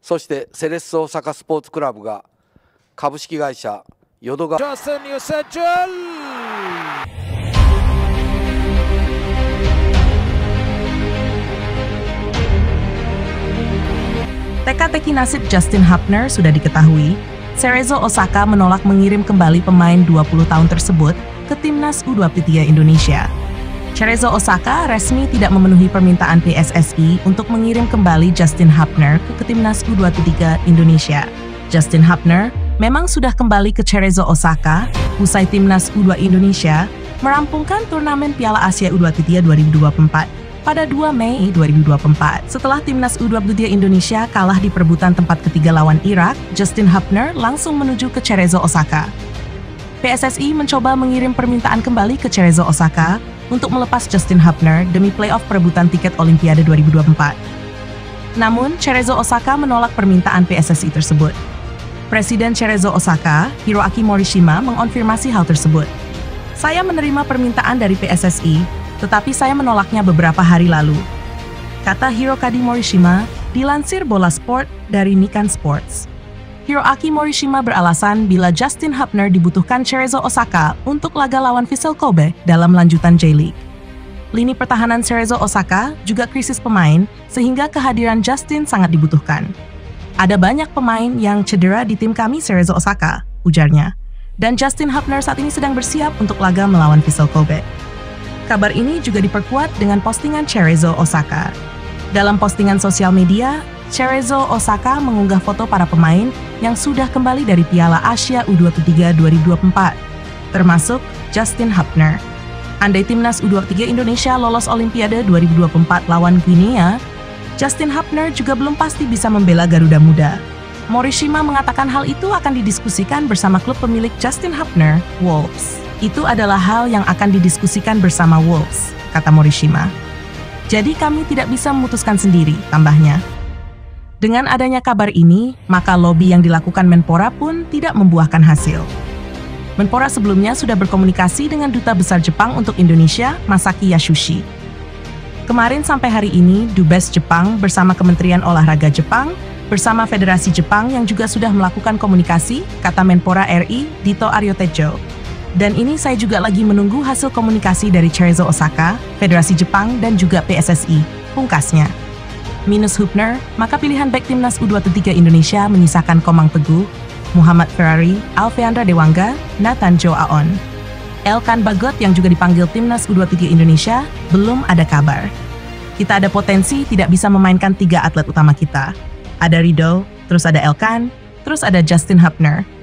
そしてセレッソ大阪スポーツクラブが株式会社淀川 Justin Yusetul. Teka-teki nasib Justin Hubner sudah diketahui. Cerezo Osaka menolak mengirim kembali pemain 20 tahun tersebut ke timnas U23 Indonesia. Cerezo Osaka resmi tidak memenuhi permintaan PSSI untuk mengirim kembali Justin Hubner ke timnas U23 Indonesia. Justin Hubner memang sudah kembali ke Cerezo Osaka usai timnas U2 Indonesia merampungkan turnamen Piala Asia U23 2024 pada 2 Mei 2024. Setelah timnas U23 Indonesia kalah di perebutan tempat ketiga lawan Irak, Justin Hubner langsung menuju ke Cerezo Osaka. PSSI mencoba mengirim permintaan kembali ke Cerezo Osaka untuk melepas Justin Hubner demi playoff perebutan tiket Olimpiade 2024. Namun, Cerezo Osaka menolak permintaan PSSI tersebut. Presiden Cerezo Osaka, Hiroaki Morishima, mengonfirmasi hal tersebut. Saya menerima permintaan dari PSSI, tetapi saya menolaknya beberapa hari lalu, kata Hiroaki Morishima, dilansir Bola Sport dari Nikkan Sports. Hiroaki Morishima beralasan bila Justin Hubner dibutuhkan Cerezo Osaka untuk laga lawan Vissel Kobe dalam lanjutan J-League. Lini pertahanan Cerezo Osaka juga krisis pemain, sehingga kehadiran Justin sangat dibutuhkan. Ada banyak pemain yang cedera di tim kami Cerezo Osaka, ujarnya. Dan Justin Hubner saat ini sedang bersiap untuk laga melawan Vissel Kobe. Kabar ini juga diperkuat dengan postingan Cerezo Osaka. Dalam postingan sosial media, Cerezo Osaka mengunggah foto para pemain yang sudah kembali dari Piala Asia U23 2024, termasuk Justin Hubner. Andai timnas U23 Indonesia lolos Olimpiade 2024 lawan Guinea, Justin Hubner juga belum pasti bisa membela Garuda Muda. Morishima mengatakan hal itu akan didiskusikan bersama klub pemilik Justin Hubner, Wolves. Itu adalah hal yang akan didiskusikan bersama Wolves, kata Morishima. Jadi kami tidak bisa memutuskan sendiri, tambahnya. Dengan adanya kabar ini, maka lobi yang dilakukan Menpora pun tidak membuahkan hasil. Menpora sebelumnya sudah berkomunikasi dengan Duta Besar Jepang untuk Indonesia, Masaki Yasushi. Kemarin sampai hari ini, Dubes Jepang bersama Kementerian Olahraga Jepang, bersama Federasi Jepang yang juga sudah melakukan komunikasi, kata Menpora RI, Dito Aryotejo. Dan ini saya juga lagi menunggu hasil komunikasi dari Cerezo Osaka, Federasi Jepang, dan juga PSSI, pungkasnya. Minus Hubner, maka pilihan bek timnas U23 Indonesia menyisakan Komang Teguh, Muhammad Ferrari, Alfeandra Dewangga, Nathan Jo Aon. Elkan Bagot yang juga dipanggil timnas U23 Indonesia, belum ada kabar. Kita ada potensi tidak bisa memainkan 3 atlet utama kita. Ada Rido, terus ada Elkan, terus ada Justin Hubner.